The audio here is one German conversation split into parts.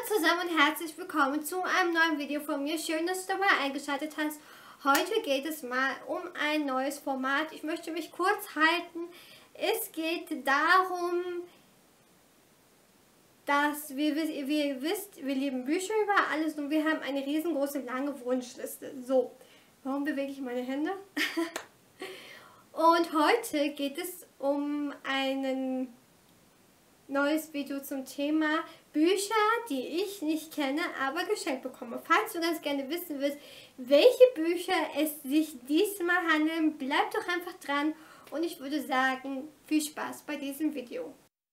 zusammen und herzlich willkommen zu einem neuen Video von mir. Schön, dass du dabei eingeschaltet hast. Heute geht es mal um ein neues Format. Ich möchte mich kurz halten. Es geht darum, dass wie ihr wisst, wir lieben Bücher über alles und wir haben eine riesengroße, lange Wunschliste. So, warum bewege ich meine Hände? Und heute geht es um ein neues Video zum Thema Bücher, die ich nicht kenne, aber geschenkt bekomme. Falls du ganz gerne wissen willst, welche Bücher es sich diesmal handeln, bleib doch einfach dran und ich würde sagen, viel Spaß bei diesem Video.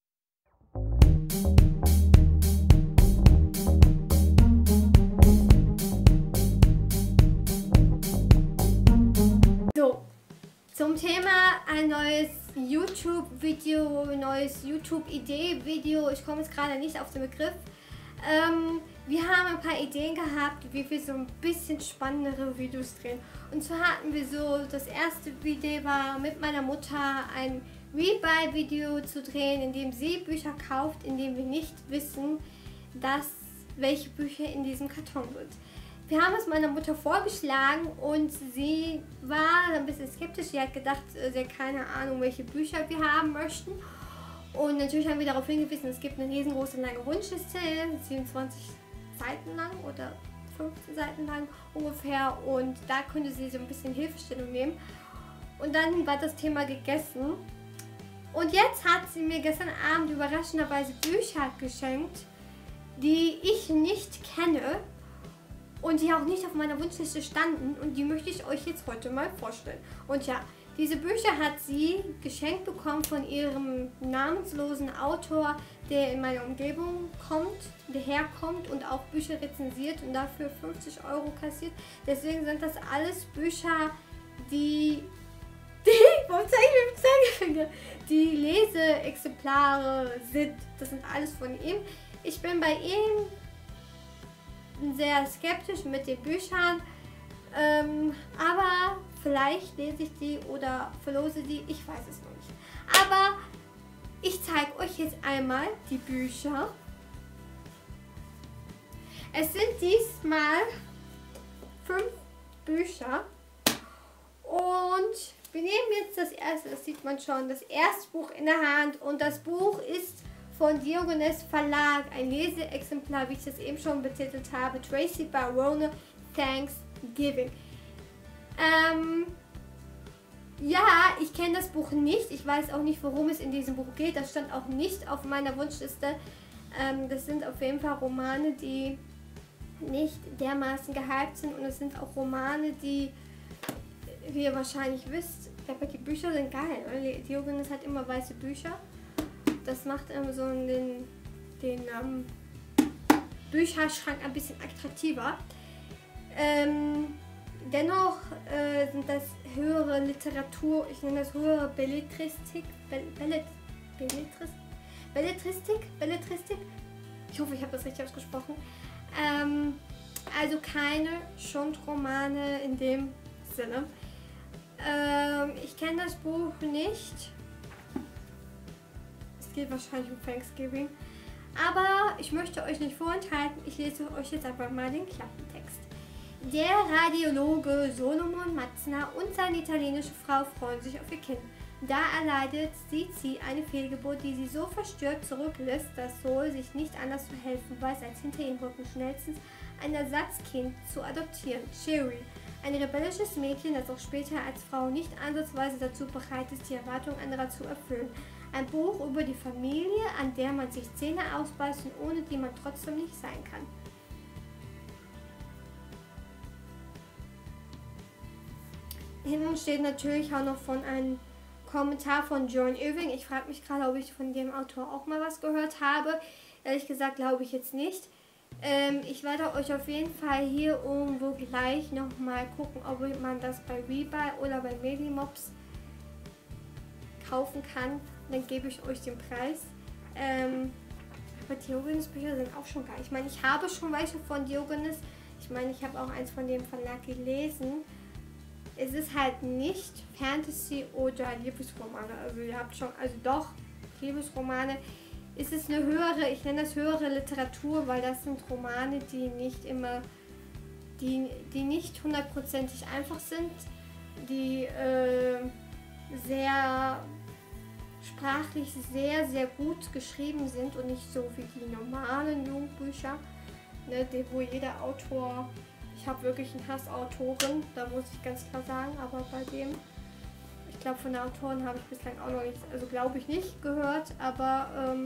So, zum Thema ein neues YouTube-Video, neues YouTube-Idee-Video. Ich komme jetzt gerade nicht auf den Begriff. Wir haben ein paar Ideen gehabt, wie wir so ein bisschen spannendere Videos drehen. Und zwar hatten wir so, das erste Video war mit meiner Mutter ein Rebuy-Video zu drehen, in dem sie Bücher kauft, in dem wir nicht wissen, welche Bücher in diesem Karton sind. Wir haben es meiner Mutter vorgeschlagen und sie war ein bisschen skeptisch. Sie hat gedacht, sie hat keine Ahnung, welche Bücher wir haben möchten. Und natürlich haben wir darauf hingewiesen, es gibt eine riesengroße lange Wunschliste, 27 Seiten lang oder 15 Seiten lang ungefähr. Und da konnte sie so ein bisschen Hilfestellung nehmen. Und dann war das Thema gegessen. Und jetzt hat sie mir gestern Abend überraschenderweise Bücher geschenkt, die ich nicht kenne. Und die auch nicht auf meiner Wunschliste standen und die möchte ich euch jetzt heute mal vorstellen. Und ja, diese Bücher hat sie geschenkt bekommen von ihrem namenslosen Autor, der in meiner Umgebung kommt, der herkommt und auch Bücher rezensiert und dafür 50 € kassiert. Deswegen sind das alles Bücher, die Leseexemplare sind. Das sind alles von ihm. Ich bin bei ihm sehr skeptisch mit den Büchern, aber vielleicht lese ich die oder verlose die, ich weiß es noch nicht. Aber ich zeige euch jetzt einmal die Bücher. Es sind diesmal 5 Bücher und wir nehmen jetzt das erste, das sieht man schon, das erste Buch in der Hand und das Buch ist von Diogenes Verlag, ein Leseexemplar, wie ich das eben schon betitelt habe, Tracy Barone, Thanksgiving. Ja, ich kenne das Buch nicht, ich weiß auch nicht, worum es in diesem Buch geht, das stand auch nicht auf meiner Wunschliste. Das sind auf jeden Fall Romane, die nicht dermaßen gehypt sind und es sind auch Romane, die, wie ihr wahrscheinlich wisst, aber die Bücher sind geil, weil Diogenes hat immer weiße Bücher. Das macht so den Bücherschrank ein bisschen attraktiver. Dennoch sind das höhere Literatur, ich nenne das höhere Belletristik. Ich hoffe, ich habe das richtig ausgesprochen. Also keine Schundromane in dem Sinne. Ich kenne das Buch nicht. Geht wahrscheinlich um Thanksgiving. Aber ich möchte euch nicht vorenthalten, ich lese euch jetzt einfach mal den Klappentext. Der Radiologe Solomon Matzner und seine italienische Frau freuen sich auf ihr Kind. Da erleidet sie eine Fehlgeburt, die sie so verstört zurücklässt, dass Sol sich nicht anders zu helfen weiß, als hinter ihrem Rücken schnellstens ein Ersatzkind zu adoptieren. Sherry, ein rebellisches Mädchen, das auch später als Frau nicht ansatzweise dazu bereit ist, die Erwartungen anderer zu erfüllen. Ein Buch über die Familie, an der man sich Zähne ausbeißt und ohne die man trotzdem nicht sein kann. Hinten steht natürlich auch noch von einem Kommentar von John Irving. Ich frage mich gerade, ob ich von dem Autor auch mal was gehört habe. Ehrlich gesagt glaube ich jetzt nicht. Ich werde euch auf jeden Fall hier irgendwo gleich nochmal gucken, ob man das bei Rebuy oder bei Medimobs kaufen kann. Dann gebe ich euch den Preis. Aber Diogenes Bücher sind auch schon geil. Ich meine, ich habe schon welche von Diogenes. Ich meine, ich habe auch eins von dem Verlag gelesen. Es ist halt nicht Fantasy oder Liebesromane. Also ihr habt schon, also doch Liebesromane. ist es eine höhere, ich nenne das höhere Literatur, weil das sind Romane, die nicht immer, die nicht hundertprozentig einfach sind, die sehr sprachlich sehr, sehr gut geschrieben sind und nicht so wie die normalen Jugendbücher, ne, wo jeder Autor, ich habe wirklich einen Hassautoren, da muss ich ganz klar sagen, aber bei dem, ich glaube von der Autorin habe ich bislang auch noch nichts, also glaube ich nicht gehört, aber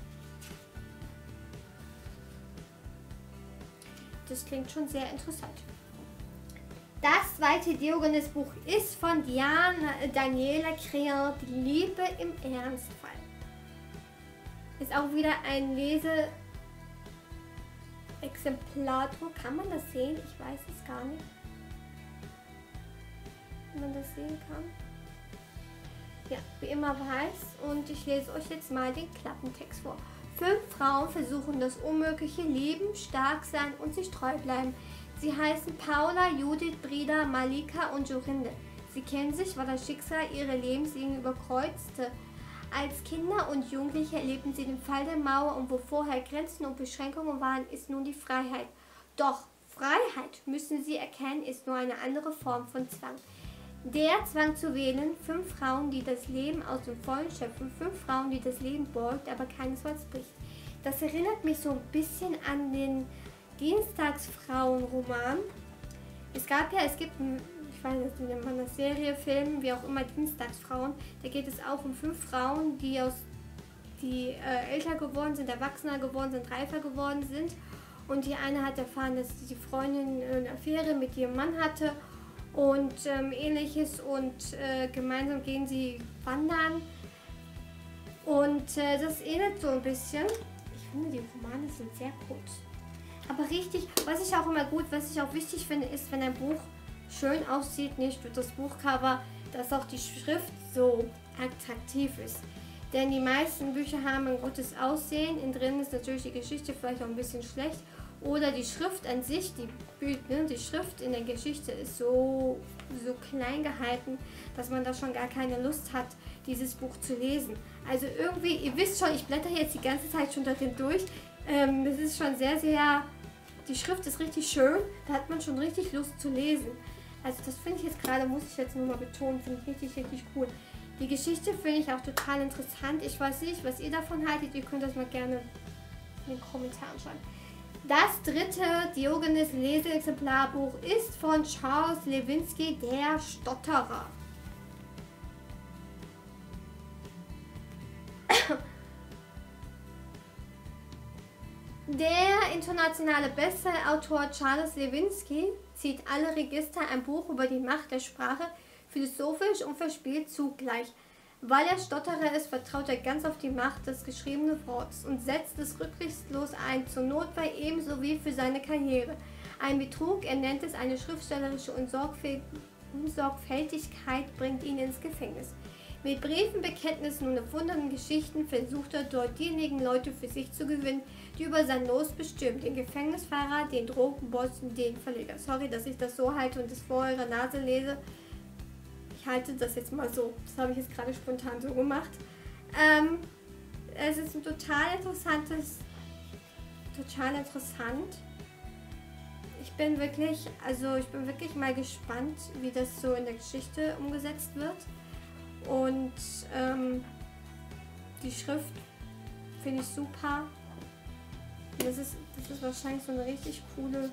das klingt schon sehr interessant. Das zweite Diogenes-Buch ist von Daniela Kreher, Die Liebe im Ernstfall. Ist auch wieder ein Leseexemplardruck. Kann man das sehen? Ich weiß es gar nicht. Ob man das sehen kann. Ja, wie immer weiß. Und ich lese euch jetzt mal den Klappentext vor. 5 Frauen versuchen das Unmögliche, leben, stark sein und sich treu bleiben. Sie heißen Paula, Judith, Brida, Malika und Jorinde. Sie kennen sich, weil das Schicksal ihre Lebenslinien überkreuzte. Als Kinder und Jugendliche erlebten sie den Fall der Mauer und wo vorher Grenzen und Beschränkungen waren, ist nun die Freiheit. Doch Freiheit, müssen sie erkennen, ist nur eine andere Form von Zwang. Der Zwang zu wählen, 5 Frauen, die das Leben aus dem Vollen schöpfen, 5 Frauen, die das Leben beugt, aber keines Wort spricht. Das erinnert mich so ein bisschen an den Dienstagsfrauen-Roman. Es gibt, ich weiß nicht, in einer Serie, Film, wie auch immer, Dienstagsfrauen. Da geht es auch um 5 Frauen, die älter geworden sind, erwachsener geworden sind, reifer geworden sind. Und die eine hat erfahren, dass die Freundin eine Affäre mit ihrem Mann hatte und ähnliches. Und gemeinsam gehen sie wandern. Und das ähnelt so ein bisschen. Ich finde, die Romane sind sehr kurz. Aber richtig, was ich auch wichtig finde, ist, wenn ein Buch schön aussieht, nicht durch das Buchcover, dass auch die Schrift so attraktiv ist. Denn die meisten Bücher haben ein gutes Aussehen, innen drin ist natürlich die Geschichte vielleicht auch ein bisschen schlecht. Oder die Schrift an sich, die Schrift in der Geschichte ist so klein gehalten, dass man da schon gar keine Lust hat, dieses Buch zu lesen. Also irgendwie, ihr wisst schon, ich blätter jetzt die ganze Zeit schon darin durch. Das ist schon sehr, sehr, die Schrift ist richtig schön, da hat man schon richtig Lust zu lesen. Also das finde ich jetzt gerade, muss ich jetzt nur mal betonen, finde ich richtig, richtig cool. Die Geschichte finde ich auch total interessant. Ich weiß nicht, was ihr davon haltet, ihr könnt das mal gerne in den Kommentaren schreiben. Das dritte Diogenes Leseexemplarbuch ist von Charles Lewinsky, Der Stotterer. Der internationale Bestsellerautor Charles Lewinsky zieht alle Register, ein Buch über die Macht der Sprache, philosophisch und verspielt zugleich. Weil er Stotterer ist, vertraut er ganz auf die Macht des geschriebenen Wortes und setzt es rücksichtslos ein, zur Notwehr ebenso wie für seine Karriere. Ein Betrug, er nennt es eine schriftstellerische Unsorgfältigkeit, bringt ihn ins Gefängnis. Mit Briefen, Bekenntnissen und erfundenen Geschichten versucht er dort diejenigen Leute für sich zu gewinnen, die über sein Los bestimmen. Den Gefängnisfahrer, den Drogenboss und den Verleger. Sorry, dass ich das so halte und das vor eurer Nase lese. Ich halte das jetzt mal so. Das habe ich jetzt gerade spontan so gemacht. Es ist ein total interessant. Ich bin wirklich mal gespannt, wie das so in der Geschichte umgesetzt wird. Und die Schrift finde ich super. Das ist wahrscheinlich so eine richtig coole.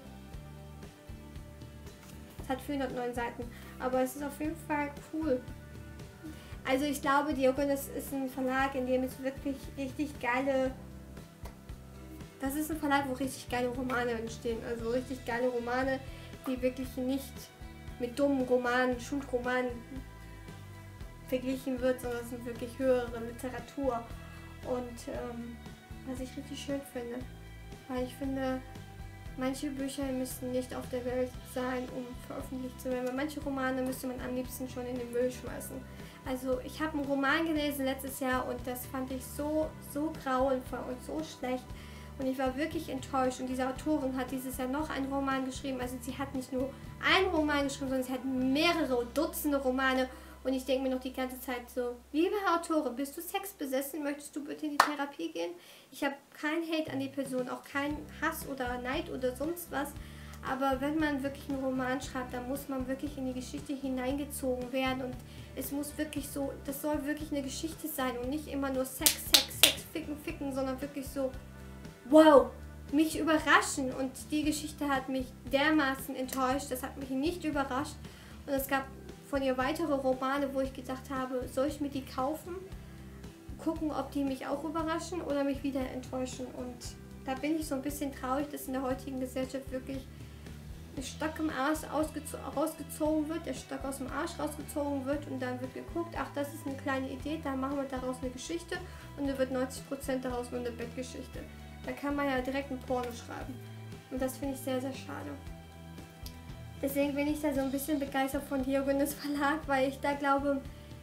Es hat 409 Seiten, aber es ist auf jeden Fall cool. Also ich glaube, Diogenes ist ein Verlag, in dem es wirklich richtig geile. Das ist ein Verlag, wo richtig geile Romane entstehen. Also richtig geile Romane, die wirklich nicht mit dummen Romanen, Schulromanen verglichen wird, sondern es sind wirklich höhere Literatur. Und was ich richtig schön finde, weil ich finde, manche Bücher müssen nicht auf der Welt sein, um veröffentlicht zu werden. Weil manche Romane müsste man am liebsten schon in den Müll schmeißen. Also ich habe einen Roman gelesen letztes Jahr und das fand ich so grauenvoll und so schlecht. Und ich war wirklich enttäuscht. Und diese Autorin hat dieses Jahr noch einen Roman geschrieben. Also sie hat nicht nur einen Roman geschrieben, sondern sie hat mehrere Dutzende Romane. Und ich denke mir noch die ganze Zeit so, liebe Autorin, bist du sexbesessen? Möchtest du bitte in die Therapie gehen? Ich habe keinen Hate an die Person, auch keinen Hass oder Neid oder sonst was. Aber wenn man wirklich einen Roman schreibt, dann muss man wirklich in die Geschichte hineingezogen werden. Und es muss wirklich so, das soll wirklich eine Geschichte sein und nicht immer nur Sex, Sex, Sex, Ficken, Ficken, sondern wirklich so, wow, mich überraschen. Und die Geschichte hat mich dermaßen enttäuscht, das hat mich nicht überrascht. Und es gab von ihr weitere Romane, wo ich gedacht habe, soll ich mir die kaufen? Gucken, ob die mich auch überraschen oder mich wieder enttäuschen. Und da bin ich so ein bisschen traurig, dass in der heutigen Gesellschaft wirklich der Stock im Arsch rausgezogen wird, der Stock aus dem Arsch rausgezogen wird und dann wird geguckt, ach, das ist eine kleine Idee, da machen wir daraus eine Geschichte und dann wird 90% daraus nur eine Bettgeschichte. Da kann man ja direkt ein Porno schreiben. Und das finde ich sehr, sehr schade. Deswegen bin ich da so ein bisschen begeistert von Diogenes Verlag, weil ich da glaube,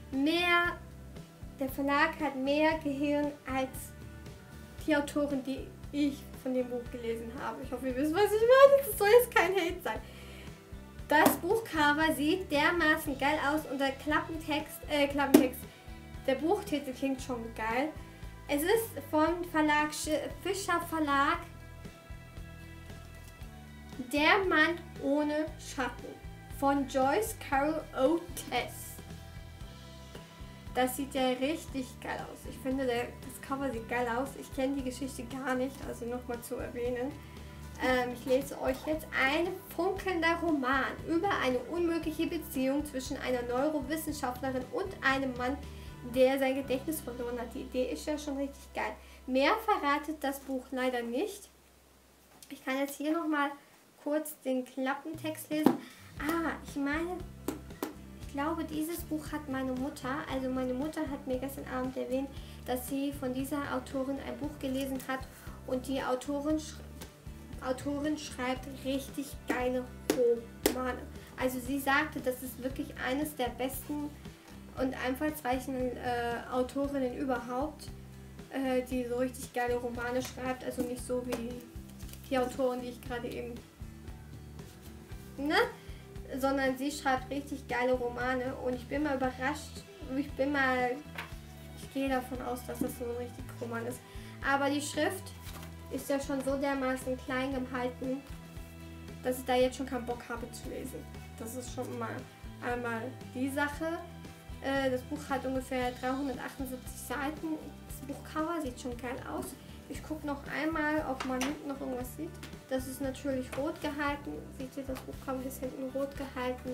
der Verlag hat mehr Gehirn als die Autorin, die ich von dem Buch gelesen habe. Ich hoffe, ihr wisst, was ich meine. Das soll jetzt kein Hate sein. Das Buchcover sieht dermaßen geil aus und der Klappentext, der Buchtitel klingt schon geil. Es ist von Verlag Fischer Verlag, Der Mann ohne Schatten von Joyce Carol Oates. Das sieht ja richtig geil aus. Ich finde, das Cover sieht geil aus. Ich kenne die Geschichte gar nicht, also nochmal zu erwähnen. Ich lese euch jetzt ein funkelnder Roman über eine unmögliche Beziehung zwischen einer Neurowissenschaftlerin und einem Mann, der sein Gedächtnis verloren hat. Die Idee ist ja schon richtig geil. Mehr verratet das Buch leider nicht. Ich kann jetzt hier nochmal kurz den Klappentext lesen. Ich glaube, dieses Buch hat meine Mutter hat mir gestern Abend erwähnt, dass sie von dieser Autorin ein Buch gelesen hat und die Autorin schreibt richtig geile Romane. Also sie sagte, das ist wirklich eines der besten und einfallsreichen Autorinnen überhaupt, die so richtig geile Romane schreibt, also nicht so wie die Autorin, die ich gerade eben, sondern sie schreibt richtig geile Romane und ich bin mal überrascht. Ich gehe davon aus, dass das so ein richtig Roman ist. Aber die Schrift ist ja schon so dermaßen klein gehalten, dass ich da jetzt schon keinen Bock habe zu lesen. Das ist schon mal einmal die Sache. Das Buch hat ungefähr 378 Seiten. Das Buchcover sieht schon geil aus. Ich gucke noch einmal, ob man hinten noch irgendwas sieht. Das ist natürlich rot gehalten. Seht ihr, das Buchcover ist hinten rot gehalten.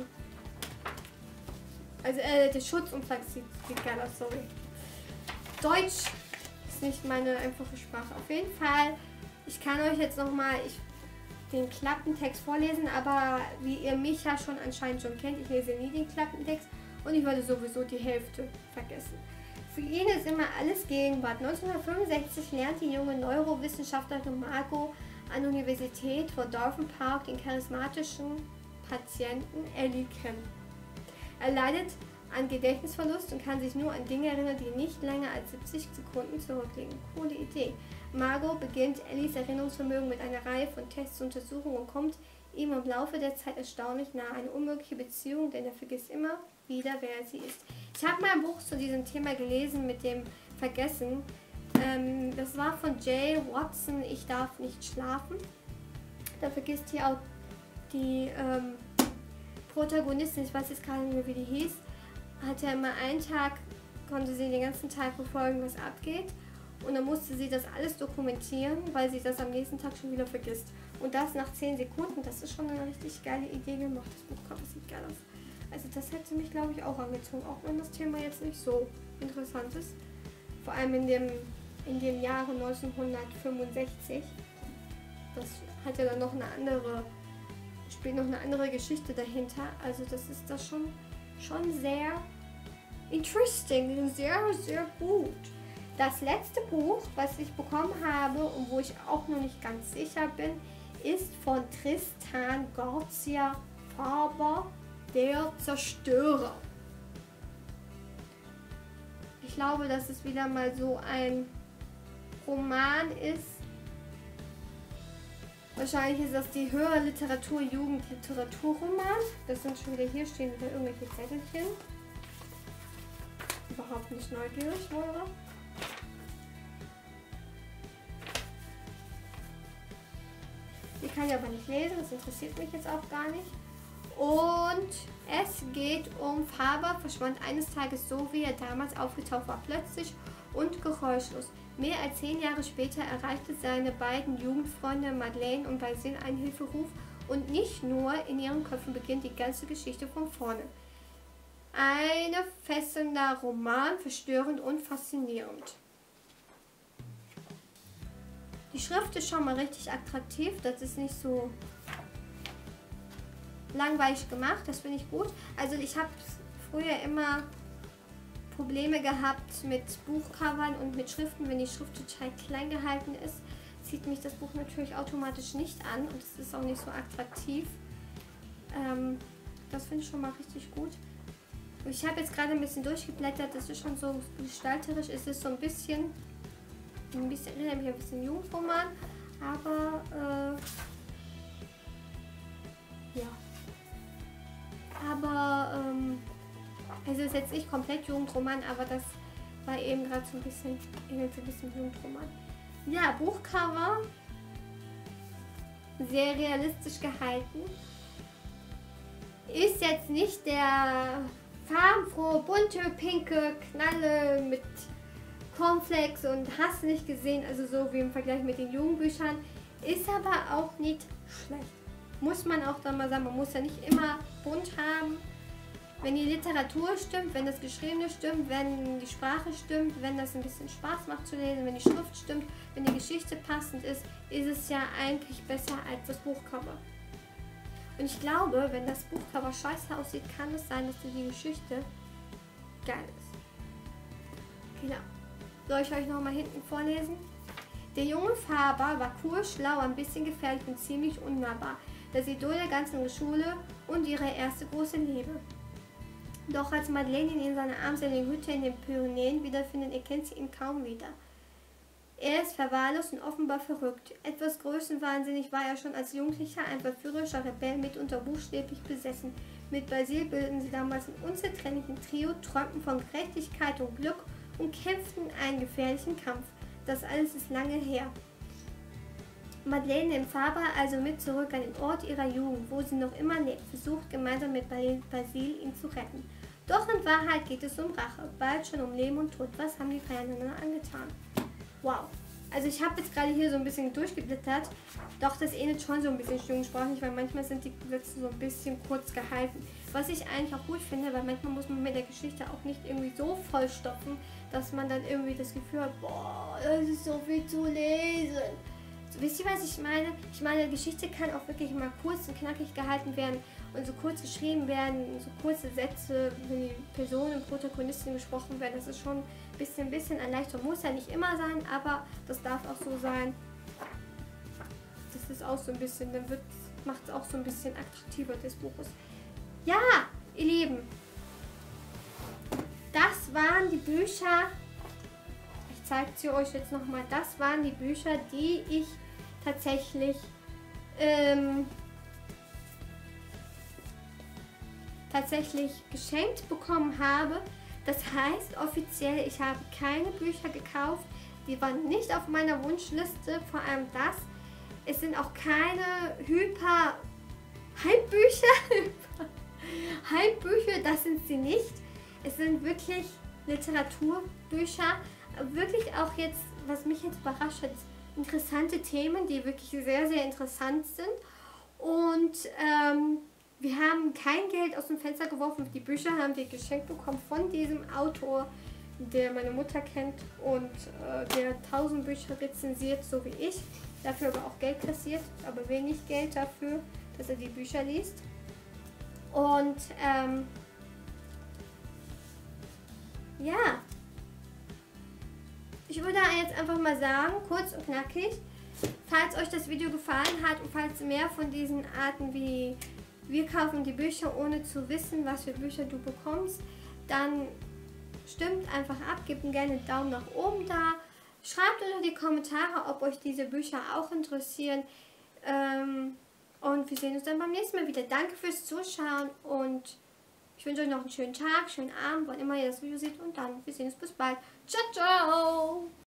Also der Schutzumschlag sieht geil aus, sorry. Deutsch ist nicht meine einfache Sprache. Auf jeden Fall, ich kann euch jetzt nochmal den Klappentext vorlesen, aber wie ihr mich ja schon anscheinend schon kennt, ich lese nie den Klappentext und ich würde sowieso die Hälfte vergessen. Für ihn ist immer alles Gegenwart. 1965 lernt die junge Neurowissenschaftlerin Margot an der Universität von Dorfen Park den charismatischen Patienten Ellie kennen. Er leidet an Gedächtnisverlust und kann sich nur an Dinge erinnern, die nicht länger als 70 Sekunden zurückliegen. Coole Idee. Margot beginnt Ellies Erinnerungsvermögen mit einer Reihe von Tests und Untersuchungen und kommt ihm im Laufe der Zeit erstaunlich nahe. Eine unmögliche Beziehung, denn er vergisst immer wieder, wer sie ist. Ich habe mal ein Buch zu diesem Thema gelesen mit dem Vergessen. Das war von Jay Watson, Ich darf nicht schlafen. Da vergisst hier auch die Protagonistin, ich weiß jetzt gar nicht mehr, wie die hieß, hatte immer einen Tag, konnte sie den ganzen Tag verfolgen, was abgeht. Und dann musste sie das alles dokumentieren, weil sie das am nächsten Tag schon wieder vergisst. Und das nach 10 Sekunden, das ist schon eine richtig geile Idee gemacht. Das Buchcover sieht geil aus. Also das hätte mich, glaube ich, auch angezogen, auch wenn das Thema jetzt nicht so interessant ist. Vor allem in dem Jahre 1965. Das hat ja dann noch spielt noch eine andere Geschichte dahinter. Also das ist das schon sehr interesting, sehr, sehr gut. Das letzte Buch, was ich bekommen habe und wo ich auch noch nicht ganz sicher bin, ist von Tristan Garcia Faber, Der Zerstörer. Ich glaube, dass es wieder mal so ein Roman ist. Wahrscheinlich ist das die höhere Literatur, Jugendliteraturroman. Das sind schon wieder, hier stehen wieder irgendwelche Zettelchen. überhaupt nicht neugierig wäre. Die kann ich aber nicht lesen, das interessiert mich jetzt auch gar nicht. Und es geht um Faber, verschwand eines Tages so, wie er damals aufgetaucht war, plötzlich und geräuschlos. Mehr als 10 Jahre später erreichte seine beiden Jugendfreunde Madeleine und Basil einen Hilferuf und nicht nur in ihren Köpfen beginnt die ganze Geschichte von vorne. Ein fesselnder Roman, verstörend und faszinierend. Die Schrift ist schon mal richtig attraktiv, das ist nicht so langweilig gemacht, das finde ich gut. Also ich habe früher immer Probleme gehabt mit Buchcovern und mit Schriften. Wenn die Schrift total klein gehalten ist, zieht mich das Buch natürlich automatisch nicht an und es ist auch nicht so attraktiv. Das finde ich schon mal richtig gut. Ich habe jetzt gerade ein bisschen durchgeblättert, das ist schon so gestalterisch, es ist so ein bisschen erinnert mich ein bisschen Jugendroman, aber ja. Aber also ist jetzt nicht komplett Jugendroman, aber das war eben gerade so ein bisschen Jugendroman. Ja, Buchcover, sehr realistisch gehalten. Ist jetzt nicht der farbenfrohe, bunte, pinke Knalle mit Cornflakes und hast nicht gesehen, also so wie im Vergleich mit den Jugendbüchern, ist aber auch nicht schlecht. Muss man auch dann mal sagen, man muss ja nicht immer bunt haben. Wenn die Literatur stimmt, wenn das Geschriebene stimmt, wenn die Sprache stimmt, wenn das ein bisschen Spaß macht zu lesen, wenn die Schrift stimmt, wenn die Geschichte passend ist, ist es ja eigentlich besser als das Buchcover. Und ich glaube, wenn das Buchcover scheiße aussieht, kann es sein, dass die Geschichte geil ist. Genau. Soll ich euch nochmal hinten vorlesen? Der junge Faber war cool, schlau, ein bisschen gefährlich und ziemlich unnahbar. Das Idol der ganzen Schule und ihre erste große Liebe. Doch als Madeleine ihn in seiner armseligen Hütte in den Pyrenäen wiederfindet, erkennt sie ihn kaum wieder. Er ist verwahrlost und offenbar verrückt. Etwas größenwahnsinnig war er schon als Jugendlicher, ein verführerischer Rebell, mitunter buchstäblich besessen. Mit Basil bildeten sie damals ein unzertrennlichen Trio, träumten von Gerechtigkeit und Glück und kämpften einen gefährlichen Kampf. Das alles ist lange her. Madeleine nimmt Faber also mit zurück an den Ort ihrer Jugend, wo sie noch immer lebt, versucht gemeinsam mit Basil ihn zu retten. Doch in Wahrheit geht es um Rache, bald schon um Leben und Tod. Was haben die einander angetan? Wow. Also ich habe jetzt gerade hier so ein bisschen durchgeblättert, doch das ähnelt schon so ein bisschen jugendsprachlich, weil manchmal sind die Sätze so ein bisschen kurz gehalten. Was ich eigentlich auch gut finde, weil manchmal muss man mit der Geschichte auch nicht irgendwie so vollstopfen, dass man dann irgendwie das Gefühl hat, boah, das ist so viel zu lesen. So, wisst ihr, was ich meine? Ich meine, Geschichte kann auch wirklich mal kurz und knackig gehalten werden und so kurz geschrieben werden, so kurze Sätze, wenn die Personen, Protagonisten gesprochen werden. Das ist schon ein bisschen Erleichterung. Muss ja nicht immer sein, aber das darf auch so sein. Das ist auch so ein bisschen, dann macht es auch so ein bisschen attraktiver des Buches. Ja, ihr Lieben, das waren die Bücher. Ich zeige sie euch jetzt nochmal. Das waren die Bücher, die ich tatsächlich geschenkt bekommen habe. Das heißt offiziell, ich habe keine Bücher gekauft, die waren nicht auf meiner Wunschliste, vor allem das. Es sind auch keine Hype-Bücher, das sind sie nicht. Es sind wirklich Literaturbücher, wirklich auch jetzt, was mich jetzt überrascht hat, interessante Themen, die wirklich sehr, sehr interessant sind. Und wir haben kein Geld aus dem Fenster geworfen. Die Bücher haben wir geschenkt bekommen von diesem Autor, der meine Mutter kennt und der 1000 Bücher rezensiert, so wie ich. Dafür aber auch Geld kassiert, aber wenig Geld dafür, dass er die Bücher liest. Und ja, ich würde jetzt einfach mal sagen, kurz und knackig, falls euch das Video gefallen hat und falls mehr von diesen Arten wie wir kaufen die Bücher ohne zu wissen, was für Bücher du bekommst, dann stimmt einfach ab, gebt mir gerne einen Daumen nach oben da. Schreibt unter die Kommentare, ob euch diese Bücher auch interessieren. Und wir sehen uns dann beim nächsten Mal wieder. Danke fürs Zuschauen und ich Ich wünsche euch noch einen schönen Tag, schönen Abend, wann immer ihr das Video seht und dann wir sehen uns bis bald. Ciao, ciao!